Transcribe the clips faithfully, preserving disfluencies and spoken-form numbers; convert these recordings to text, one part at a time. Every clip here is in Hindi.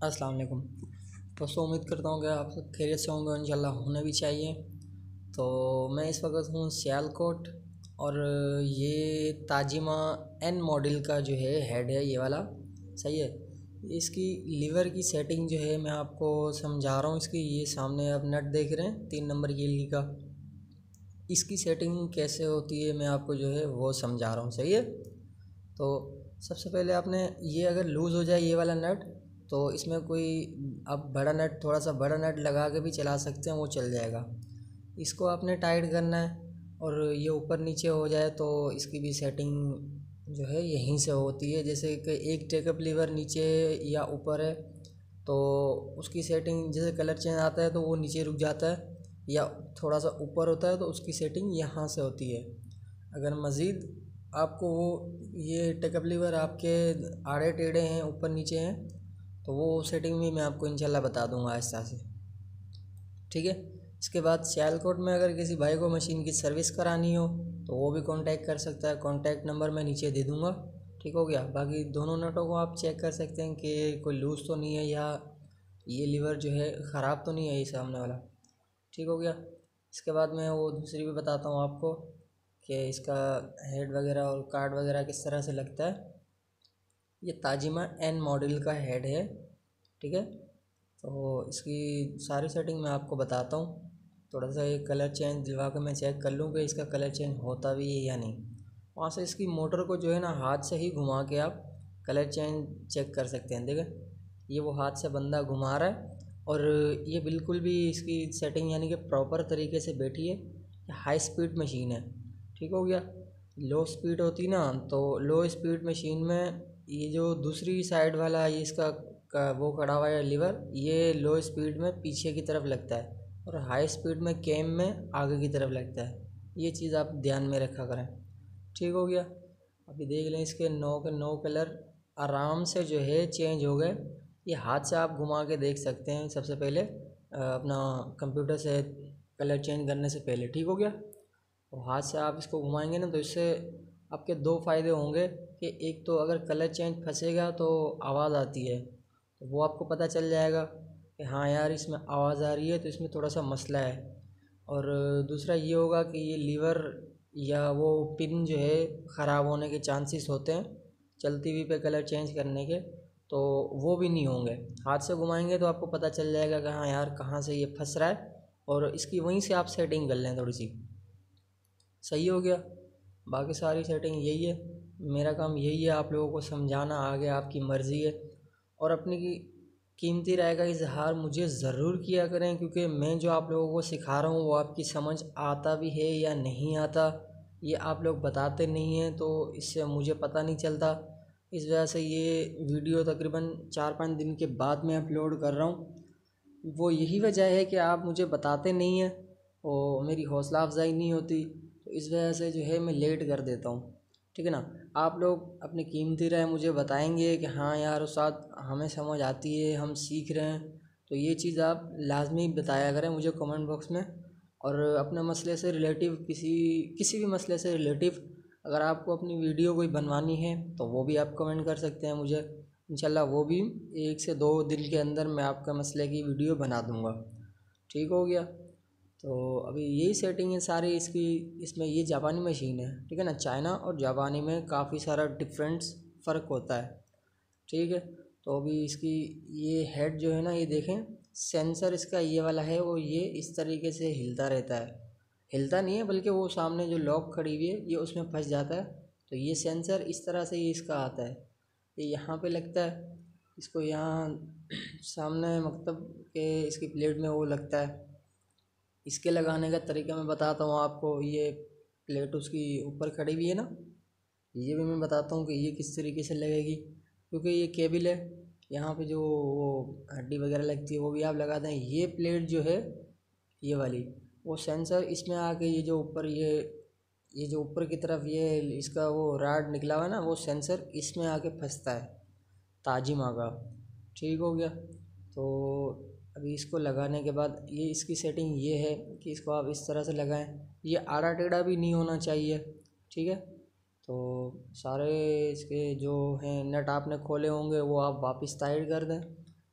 अस्सलाम वालेकुम। दोस्तों, उम्मीद करता हूँ कि आप सब खैरियत से होंगे, इंशाल्लाह होने भी चाहिए। तो मैं इस वक्त हूँ सियालकोट, और ये ताजिमा एन मॉडल का जो है हेड है, ये वाला सही है। इसकी लीवर की सेटिंग जो है मैं आपको समझा रहा हूँ। इसकी ये सामने आप नट देख रहे हैं, तीन नंबर की एल का, इसकी सेटिंग कैसे होती है मैं आपको जो है वो समझा रहा हूँ, सही है। तो सबसे पहले आपने ये अगर लूज़ हो जाए ये वाला नट, तो इसमें कोई आप बड़ा नट, थोड़ा सा बड़ा नट लगा के भी चला सकते हैं, वो चल जाएगा। इसको आपने टाइट करना है, और ये ऊपर नीचे हो जाए तो इसकी भी सेटिंग जो है यहीं से होती है। जैसे कि एक टेकअप लीवर नीचे या ऊपर है तो उसकी सेटिंग, जैसे कलर चेंज आता है तो वो नीचे रुक जाता है, या थोड़ा सा ऊपर होता है तो उसकी सेटिंग यहाँ से होती है। अगर मज़ीद आपको वो ये टेकअप लीवर आपके आड़े टेढ़े हैं, ऊपर नीचे हैं, तो वो सेटिंग भी मैं आपको इंशाल्लाह बता दूंगा आहिस्ता से, ठीक है। इसके बाद सियालकोट में अगर किसी भाई को मशीन की सर्विस करानी हो तो वो भी कांटेक्ट कर सकता है। कांटेक्ट नंबर मैं नीचे दे दूंगा, ठीक हो गया। बाकी दोनों नटों को आप चेक कर सकते हैं कि कोई लूज़ तो नहीं है, या ये लीवर जो है ख़राब तो नहीं है ये सामने वाला, ठीक हो गया। इसके बाद मैं वो दूसरी भी बताता हूँ आपको कि इसका हेड वगैरह और कार्ड वगैरह किस तरह से लगता है। ये ताजिमा एन मॉडल का हेड है, ठीक है। तो इसकी सारी सेटिंग मैं आपको बताता हूँ। थोड़ा सा ये कलर चेंज दिलवा कर मैं चेक कर लूँ कि इसका कलर चेंज होता भी है या नहीं। वहाँ से इसकी मोटर को जो है ना हाथ से ही घुमा के आप कलर चेंज चेक कर सकते हैं। देखें, ये वो हाथ से बंदा घुमा रहा है, और ये बिल्कुल भी इसकी सेटिंग यानी कि प्रॉपर तरीके से बैठी है। ये हाई स्पीड मशीन है, ठीक हो गया। लो स्पीड होती ना, तो लो स्पीड मशीन में ये जो दूसरी साइड वाला ये इसका का वो खड़ा हुआ है लीवर, ये लो स्पीड में पीछे की तरफ लगता है, और हाई स्पीड में कैम में आगे की तरफ लगता है। ये चीज़ आप ध्यान में रखा करें, ठीक हो गया। अभी देख लें, इसके नौ के नौ कलर आराम से जो है चेंज हो गए। ये हाथ से आप घुमा के देख सकते हैं सबसे पहले, अ, अपना कंप्यूटर से कलर चेंज करने से पहले, ठीक हो गया। और हाथ से आप इसको घुमाएंगे ना, तो इससे आपके दो फ़ायदे होंगे कि एक तो अगर कलर चेंज फंसेगा तो आवाज़ आती है, तो वो आपको पता चल जाएगा कि हाँ यार इसमें आवाज़ आ रही है, तो इसमें थोड़ा सा मसला है। और दूसरा ये होगा कि ये लीवर या वो पिन जो है ख़राब होने के चांसेस होते हैं चलती हुई पे कलर चेंज करने के, तो वो भी नहीं होंगे। हाथ से घुमाएंगे तो आपको पता चल जाएगा कि हाँ यार कहाँ से ये फंस रहा है, और इसकी वहीं से आप सेटिंग कर लें थोड़ी सी, सही हो गया। बाकी सारी सेटिंग यही है, मेरा काम यही है आप लोगों को समझाना, आगे आपकी मर्ज़ी है। और अपनी की कीमती राय का इजहार मुझे ज़रूर किया करें, क्योंकि मैं जो आप लोगों को सिखा रहा हूँ वो आपकी समझ आता भी है या नहीं आता, ये आप लोग बताते नहीं हैं, तो इससे मुझे पता नहीं चलता। इस वजह से ये वीडियो तकरीबन चार पाँच दिन के बाद मैं अपलोड कर रहा हूँ। वो यही वजह है कि आप मुझे बताते नहीं हैं और मेरी हौसला अफजाई नहीं होती, तो इस वजह से जो है मैं लेट कर देता हूँ, ठीक है ना। आप लोग अपनी कीमती राय मुझे बताएंगे कि हाँ यार उस्ताद हमें समझ आती है, हम सीख रहे हैं, तो ये चीज़ आप लाजमी बताया करें मुझे कमेंट बॉक्स में। और अपने मसले से रिलेटिव किसी किसी भी मसले से रिलेटिव अगर आपको अपनी वीडियो कोई बनवानी है तो वो भी आप कमेंट कर सकते हैं मुझे, इंशाल्लाह वो भी एक से दो दिन के अंदर मैं आपका मसले की वीडियो बना दूंगा, ठीक हो गया। तो अभी यही सेटिंग है सारी इसकी। इसमें ये जापानी मशीन है, ठीक है ना। चाइना और जापानी में काफ़ी सारा डिफरेंस फ़र्क होता है, ठीक है। तो अभी इसकी ये हेड जो है ना, ये देखें, सेंसर इसका ये वाला है, वो ये इस तरीके से हिलता रहता है, हिलता नहीं है बल्कि वो सामने जो लॉक खड़ी हुई है ये उसमें फंस जाता है। तो ये सेंसर इस तरह से ये इसका आता है, ये यहाँ पे लगता है, इसको यहाँ सामने मतलब के इसकी प्लेट में वो लगता है। इसके लगाने का तरीका मैं बताता हूँ आपको। ये प्लेट उसकी ऊपर खड़ी हुई है ना, ये भी मैं बताता हूँ कि ये किस तरीके से लगेगी, क्योंकि ये केबल है, यहाँ पे जो वो हड्डी वगैरह लगती है वो भी आप लगा दें। ये प्लेट जो है ये वाली, वो सेंसर इसमें आके ये जो ऊपर ये ये जो ऊपर की तरफ ये इसका वो राड निकला हुआ है ना, वो सेंसर इसमें आके फंसता है ताजिमा का, ठीक हो गया। तो अभी इसको लगाने के बाद ये इसकी सेटिंग ये है कि इसको आप इस तरह से लगाएं, ये आड़ा टेढ़ा भी नहीं होना चाहिए, ठीक है। तो सारे इसके जो हैं नट आपने खोले होंगे वो आप वापस टाइट कर दें,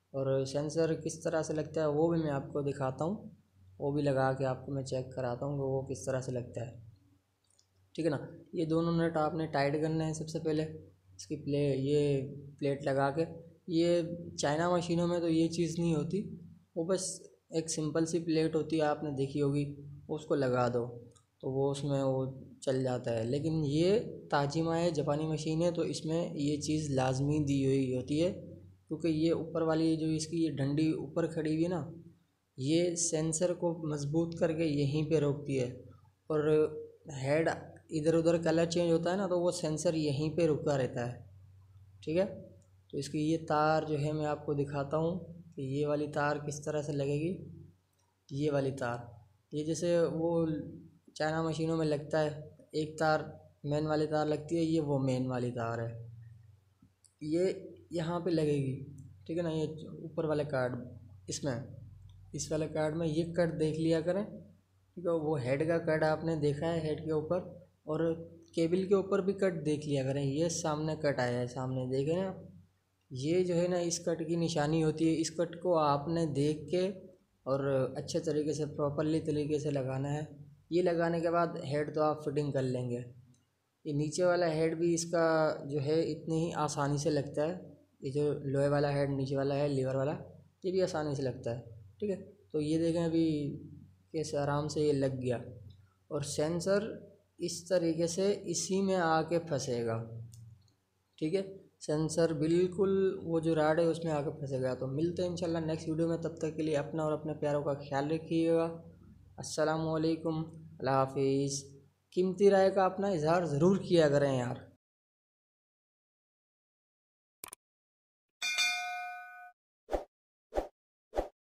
और सेंसर किस तरह से लगता है वो भी मैं आपको दिखाता हूँ, वो भी लगा के आपको मैं चेक कराता हूँ कि वो किस तरह से लगता है। ठीक है ना। ये दोनों नट आपने टाइट करने हैं सबसे पहले, इसकी प्ले ये प्लेट लगा के। ये चाइना मशीनों में तो ये चीज़ नहीं होती, वो बस एक सिंपल सी प्लेट होती है, आपने देखी होगी, उसको लगा दो तो वो उसमें वो चल जाता है। लेकिन ये ताजिमा है, जापानी मशीन है, तो इसमें ये चीज़ लाजमी दी हुई होती है, क्योंकि ये ऊपर वाली जो इसकी ये डंडी ऊपर खड़ी हुई है ना, ये सेंसर को मजबूत करके यहीं पे रोकती है। और हेड इधर उधर कलर चेंज होता है ना, तो वो सेंसर यहीं पे रुका रहता है। ठीक है। तो इसकी ये तार जो है मैं आपको दिखाता हूँ कि ये वाली तार किस तरह से लगेगी। ये वाली तार, ये जैसे वो चाइना मशीनों में लगता है, एक तार मेन वाली तार लगती है, ये वो मेन वाली तार है, ये यहाँ पे लगेगी। ठीक है ना। ये ऊपर वाले कार्ड, इसमें इस वाले कार्ड में ये कट देख लिया करें। ठीक है। वो हेड का कट आपने देखा है हेड के ऊपर, और केबल के ऊपर भी कट देख लिया करें। ये सामने कट आया है, सामने देखें ना, ये जो है ना इस कट की निशानी होती है। इस कट को आपने देख के और अच्छे तरीके से प्रॉपरली तरीके से लगाना है। ये लगाने के बाद हेड तो आप फिटिंग कर लेंगे। ये नीचे वाला हेड भी इसका जो है इतनी ही आसानी से लगता है। ये जो लोहे वाला हेड नीचे वाला है लीवर वाला, ये भी आसानी से लगता है। ठीक है। तो ये देखें अभी कैसे आराम से ये लग गया, और सेंसर इस तरीके से इसी में आके फंसेगा। ठीक है। सेंसर बिल्कुल वो जो राड है उसमें आके फंसेगा। तो मिलते हैं इंशाल्लाह नेक्स्ट वीडियो में, तब तक के लिए अपना और अपने प्यारों का ख्याल रखिएगा। अस्सलाम वालेकुम, अल्लाह हाफिज़। कीमती राय का अपना इजहार ज़रूर किया करें यार।